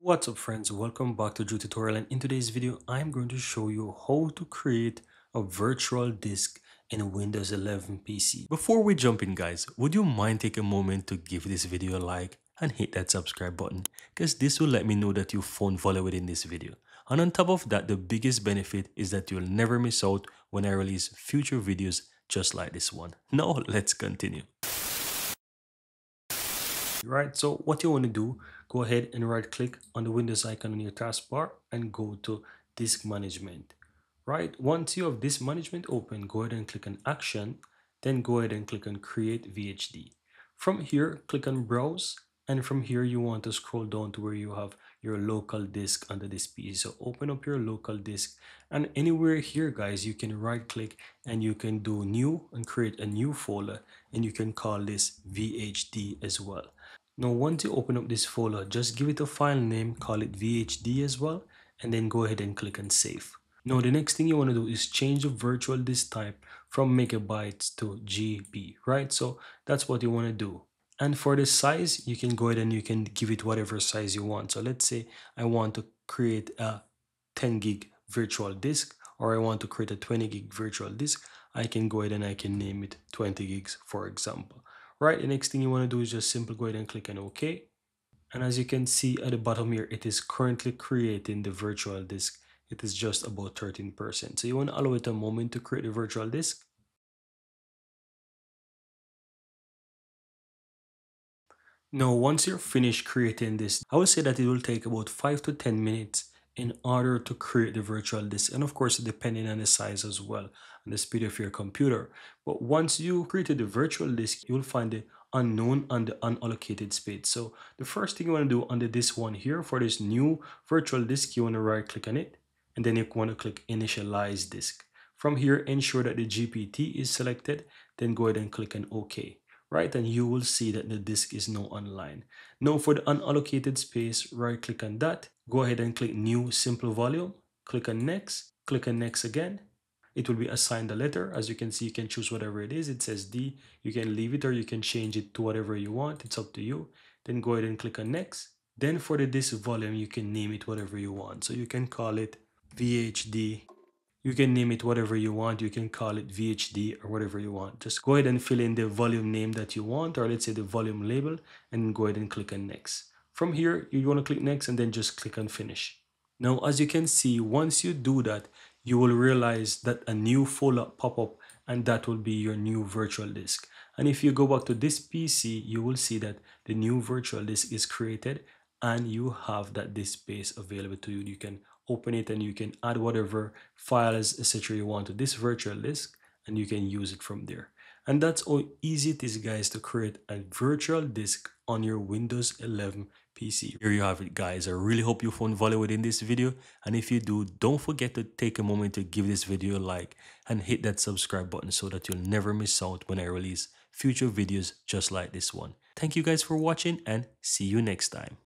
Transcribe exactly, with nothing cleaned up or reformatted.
What's up friends, welcome back to Drew Tutorial, and in today's video I'm going to show you how to create a virtual disk in a Windows eleven P C. Before we jump in guys, would you mind take a moment to give this video a like and hit that subscribe button, because this will let me know that you found value within this video. And on top of that, the biggest benefit is that you'll never miss out when I release future videos just like this one. Now let's continue. Right, so what you want to do, go ahead and right click on the Windows icon on your taskbar and go to disk management. Right, once you have disk management open, go ahead and click on action, then go ahead and click on create V H D. From here, click on browse, and from here you want to scroll down to where you have your local disk under this P C. So open up your local disk, and anywhere here guys, you can right click and you can do new and create a new folder, and you can call this V H D as well. Now once you open up this folder, just give it a file name, call it V H D as well, and then go ahead and click on save. Now the next thing you want to do is change the virtual disk type from megabytes to G B, right? So that's what you want to do. And for the size, you can go ahead and you can give it whatever size you want. So let's say I want to create a ten gig virtual disk, or I want to create a twenty gig virtual disk. I can go ahead and I can name it twenty gigs, for example. Right, the next thing you want to do is just simply go ahead and click on OK. And as you can see at the bottom here, it is currently creating the virtual disk. It is just about thirteen percent. So you want to allow it a moment to create the virtual disk. Now, once you're finished creating this, I would say that it will take about five to ten minutes in order to create the virtual disk. And of course, depending on the size as well and the speed of your computer. But once you created the virtual disk, you'll find the unknown and the unallocated space. So the first thing you want to do under this one here for this new virtual disk, you want to right click on it, and then you want to click initialize disk. From here, ensure that the G P T is selected, then go ahead and click on OK. Right, and you will see that the disk is now online. Now for the unallocated space, right click on that, go ahead and click new simple volume, click on next, click on next again. It will be assigned a letter. As you can see, you can choose whatever it is. It says D. You can leave it or you can change it to whatever you want. It's up to you. Then go ahead and click on next. Then for the disk volume, you can name it whatever you want. So you can call it V H D. You can name it whatever you want. You can call it V H D or whatever you want. Just go ahead and fill in the volume name that you want, or let's say the volume label, and go ahead and click on next. From here, you want to click next and then just click on finish. Now, as you can see, once you do that, you will realize that a new folder pop up, and that will be your new virtual disk. And if you go back to this P C, you will see that the new virtual disk is created and you have that disk space available to you. You can open it and you can add whatever files, et cetera you want to this virtual disk, and you can use it from there. And that's how easy it is, guys, to create a virtual disk on your Windows eleven P C. Here you have it, guys. I really hope you found value within this video, and if you do, don't forget to take a moment to give this video a like and hit that subscribe button so that you'll never miss out when I release future videos just like this one. Thank you guys for watching, and see you next time.